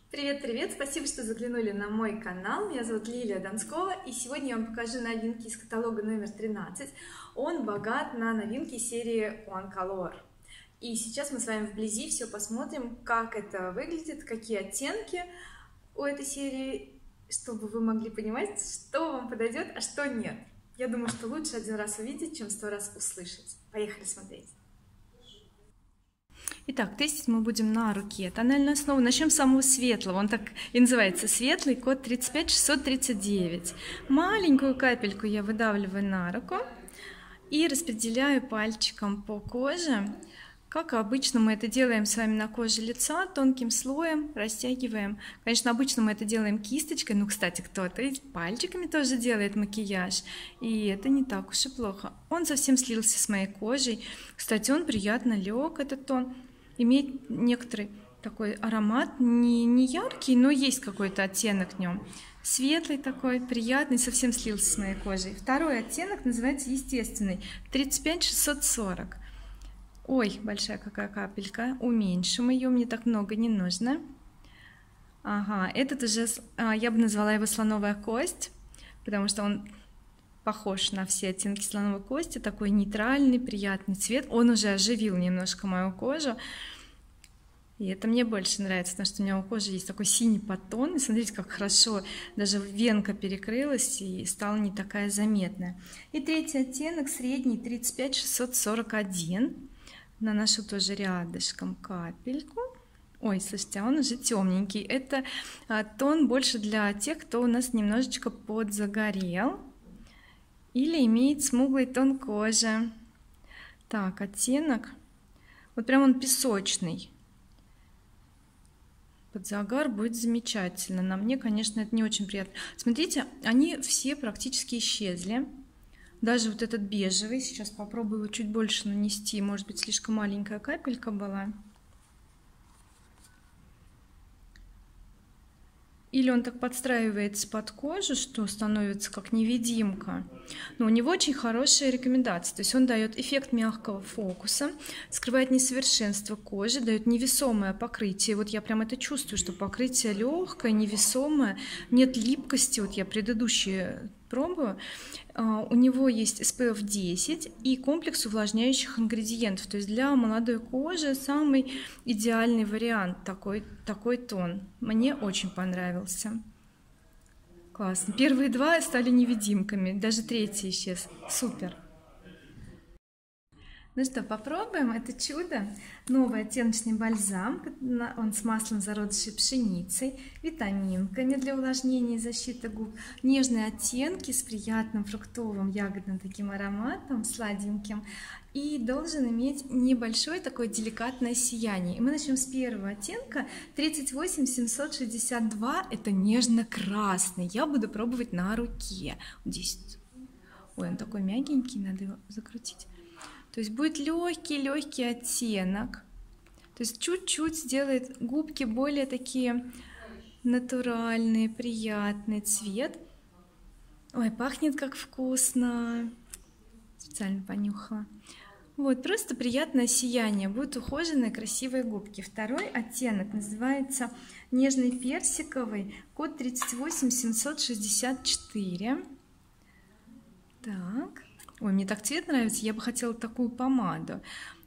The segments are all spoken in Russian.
Привет! Спасибо, что заглянули на мой канал. Меня зовут Лилия Донскова, и сегодня я вам покажу новинки из каталога номер 13. Он богат на новинки серии One Color. И сейчас мы с вами вблизи все посмотрим, как это выглядит, какие оттенки у этой серии, чтобы вы могли понимать, что вам подойдет, а что нет. Я думаю, что лучше один раз увидеть, чем 100 раз услышать. Поехали смотреть. Итак, тестить мы будем на руке тональную основу. Начнем с самого светлого, он так и называется, светлый, код 35639. Маленькую капельку я выдавливаю на руку и распределяю пальчиком по коже. Как обычно мы это делаем с вами на коже лица, тонким слоем растягиваем. Конечно, обычно мы это делаем кисточкой, но, кстати, кто-то и пальчиками тоже делает макияж, и это не так уж и плохо. Он совсем слился с моей кожей. Кстати, он приятно лег, этот тон, имеет некоторый такой аромат, не яркий, но есть какой-то оттенок в нем. Светлый такой, приятный, совсем слился с моей кожей. Второй оттенок называется естественный, 35640. Ой, большая какая капелька, уменьшим ее, мне так много не нужно. Ага, этот уже, я бы назвала его слоновая кость, потому что он похож на все оттенки слоновой кости, такой нейтральный, приятный цвет. Он уже оживил немножко мою кожу, и это мне больше нравится, потому что у меня у кожи есть такой синий подтон, и смотрите, как хорошо, даже венка перекрылась и стала не такая заметная. И третий оттенок, средний, 35641. Наношу тоже рядышком капельку. Ой, слушайте, он уже темненький. Это тон больше для тех, кто у нас немножечко подзагорел или имеет смуглый тон кожи. Так, оттенок, вот прям он песочный. Под загар будет замечательно. На мне, конечно, это не очень приятно. Смотрите, они все практически исчезли. Даже вот этот бежевый, сейчас попробую его чуть больше нанести, может быть, слишком маленькая капелька была. Или он так подстраивается под кожу, что становится как невидимка. Но у него очень хорошая рекомендация, то есть он дает эффект мягкого фокуса, скрывает несовершенство кожи, дает невесомое покрытие. Вот я прям это чувствую, что покрытие легкое, невесомое, нет липкости. Вот я предыдущие пробую. У него есть SPF 10 и комплекс увлажняющих ингредиентов, то есть для молодой кожи самый идеальный вариант, такой тон. Мне очень понравился. Классно. Первые два стали невидимками, даже третий исчез. Супер. Ну что, попробуем это чудо. Новый оттеночный бальзам, он с маслом зародышей пшеницы, витаминками для увлажнения и защиты губ, нежные оттенки с приятным фруктовым ягодным таким ароматом, сладеньким, и должен иметь небольшое такое деликатное сияние. И мы начнем с первого оттенка, 38762, это нежно-красный. Я буду пробовать на руке. Здесь, ой, он такой мягенький, надо его закрутить. То есть будет легкий оттенок, то есть чуть-чуть сделает губки более такие натуральные, приятный цвет. Ой, пахнет как вкусно, специально понюхала. Вот, просто приятное сияние, будут ухоженные красивые губки. Второй оттенок называется нежный персиковый, код 38764. Так. Ой, мне так цвет нравится, я бы хотела такую помаду.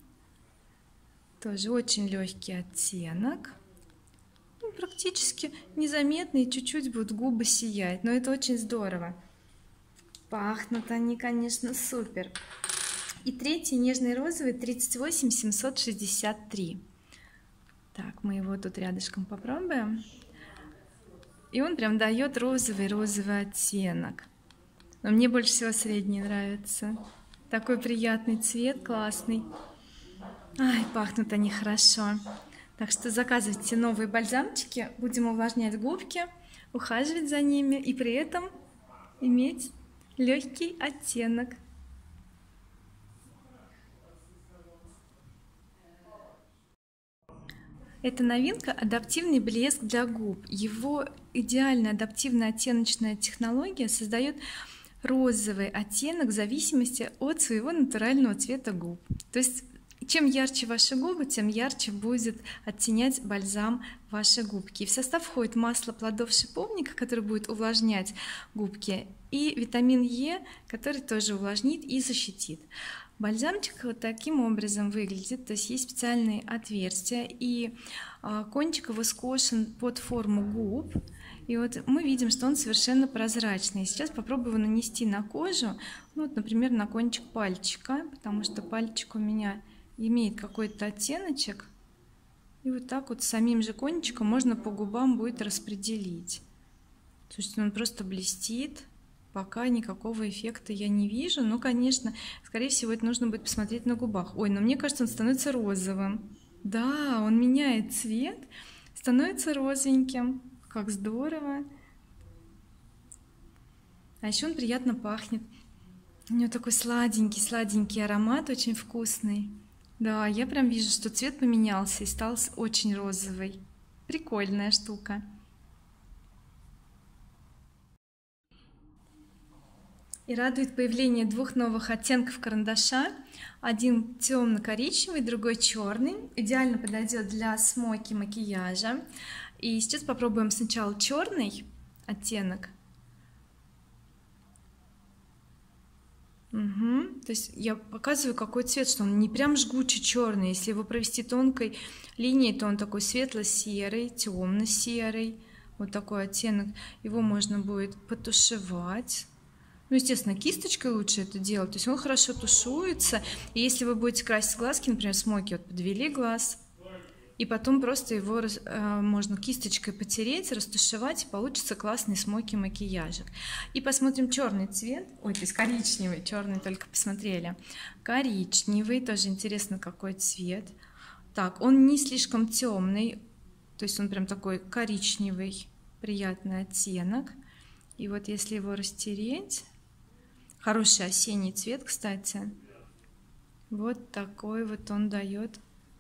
Тоже очень легкий оттенок. Ну, практически незаметный, чуть-чуть будут губы сиять, но это очень здорово. Пахнут они, конечно, супер. И третий нежный розовый, 38763. Так, мы его тут рядышком попробуем. И он прям дает розовый оттенок. Но мне больше всего средний нравится. Такой приятный цвет, классный. Ай, пахнут они хорошо. Так что заказывайте новые бальзамчики. Будем увлажнять губки, ухаживать за ними и при этом иметь легкий оттенок. Это новинка адаптивный блеск для губ. Его идеальная адаптивная оттеночная технология создает розовый оттенок в зависимости от своего натурального цвета губ. То есть Чем ярче ваши губы, тем ярче будет оттенять бальзам ваши губки. И в состав входит масло плодов шиповника, которое будет увлажнять губки, и витамин Е, который тоже увлажнит и защитит. Бальзамчик вот таким образом выглядит, то есть есть специальные отверстия, и кончик его скошен под форму губ. И вот мы видим, что он совершенно прозрачный. Сейчас попробую его нанести на кожу, ну, вот, например, на кончик пальчика, потому что пальчик у меня имеет какой-то оттеночек. И вот так вот самим же кончиком можно по губам будет распределить. То есть он просто блестит. Пока никакого эффекта я не вижу. Ну, конечно, скорее всего, это нужно будет посмотреть на губах. Ой, но мне кажется, он становится розовым. Да, он меняет цвет, становится розовеньким. Как здорово. А еще он приятно пахнет. У него такой сладенький аромат, очень вкусный. Да, я прям вижу, что цвет поменялся и стал очень розовый. Прикольная штука. И радует появление двух новых оттенков карандаша. Один темно-коричневый, другой черный. Идеально подойдет для смоки макияжа. И сейчас попробуем сначала черный оттенок. То есть я показываю, какой цвет, что он не прям жгучий черный. Если его провести тонкой линией, то он такой светло-серый, темно-серый. Вот такой оттенок. Его можно будет потушевать. Ну, естественно, кисточкой лучше это делать. То есть он хорошо тушуется. И если вы будете красить глазки, например, смоки, вот подвели глаз, и потом просто его можно кисточкой потереть, растушевать, и получится классный смоки макияжик. И посмотрим черный цвет. Ой, то есть коричневый, черный только посмотрели. Коричневый, тоже интересно, какой цвет. Так, он не слишком темный, то есть он прям такой коричневый, приятный оттенок. И вот если его растереть, хороший осенний цвет, кстати, вот такой вот он дает.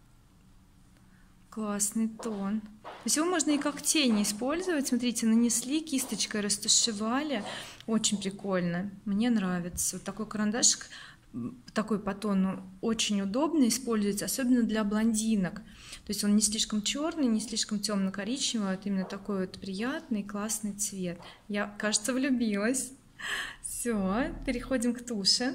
Классный тон. То есть его можно и как тени использовать. Смотрите, нанесли, кисточкой растушевали. Очень прикольно. Мне нравится. Вот такой карандашик, такой по тону, очень удобно использовать, особенно для блондинок. То есть он не слишком черный, не слишком темно-коричневый, а вот именно такой вот приятный, классный цвет. Я, кажется, влюбилась. Все, переходим к туши.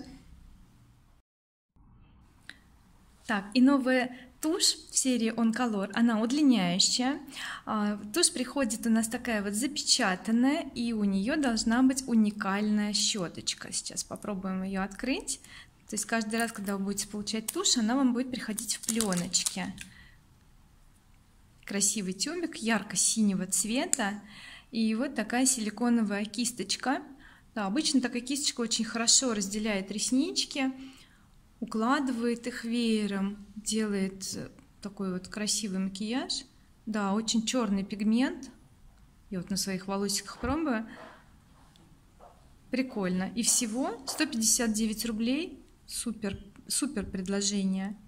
Так, и новая тушь в серии On Color, она удлиняющая. Тушь приходит у нас такая вот запечатанная, и у нее должна быть уникальная щеточка. Сейчас попробуем ее открыть. То есть каждый раз, когда вы будете получать тушь, она вам будет приходить в пленочке. Красивый тюбик ярко-синего цвета. И вот такая силиконовая кисточка. Да, обычно такая кисточка очень хорошо разделяет реснички, укладывает их веером, делает такой вот красивый макияж. Да, очень черный пигмент. Я вот на своих волосиках пробую. Прикольно. И всего 159 рублей. Супер, супер предложение.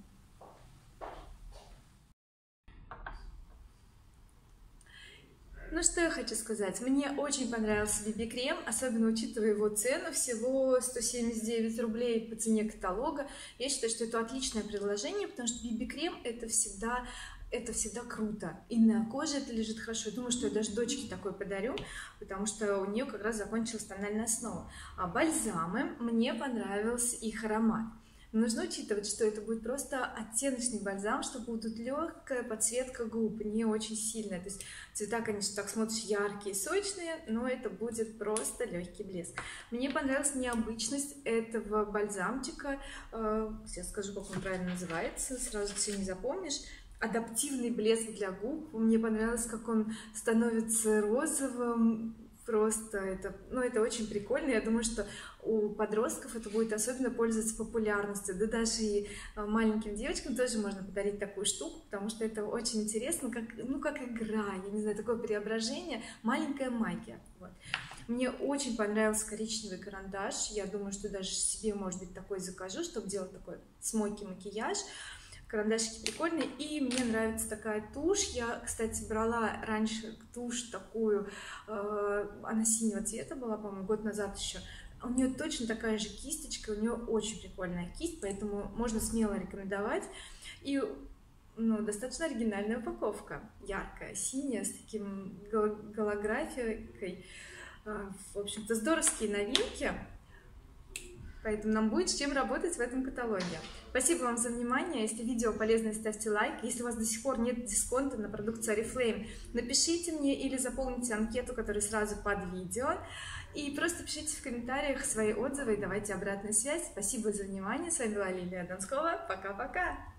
Ну что я хочу сказать, мне очень понравился BB-крем, особенно учитывая его цену, всего 179 рублей по цене каталога. Я считаю, что это отличное предложение, потому что BB-крем это всегда круто, и на коже это лежит хорошо. Я думаю, что я даже дочке такой подарю, потому что у нее как раз закончилась тональная основа. А бальзамы, мне понравился их аромат. Нужно учитывать, что это будет просто оттеночный бальзам, что будет легкая подсветка губ, не очень сильная. То есть цвета, конечно, так смотришь, яркие, сочные, но это будет просто легкий блеск. Мне понравилась необычность этого бальзамчика. Сейчас скажу, как он правильно называется, сразу все не запомнишь. Адаптивный блеск для губ. Мне понравилось, как он становится розовым. Просто это очень прикольно. Я думаю, что у подростков это будет особенно пользоваться популярностью. Да даже и маленьким девочкам тоже можно подарить такую штуку, потому что это очень интересно, как игра, я не знаю, такое преображение, маленькая магия. Вот. Мне очень понравился коричневый карандаш. Я думаю, что даже себе, может быть, такой закажу, чтобы делать такой смоки макияж. Карандашики прикольные, и мне нравится такая тушь. Я, кстати, брала раньше тушь такую, она синего цвета была, по-моему, год назад еще. У нее точно такая же кисточка, у нее очень прикольная кисть, поэтому можно смело рекомендовать. И достаточно оригинальная упаковка, яркая, синяя, с таким голографией. В общем-то, здоровские новинки, поэтому нам будет с чем работать в этом каталоге. Спасибо вам за внимание. Если видео полезное, ставьте лайк. Если у вас до сих пор нет дисконта на продукцию Oriflame, напишите мне или заполните анкету, которая сразу под видео. И просто пишите в комментариях свои отзывы и давайте обратную связь. Спасибо за внимание. С вами была Лилия Донскова. Пока-пока!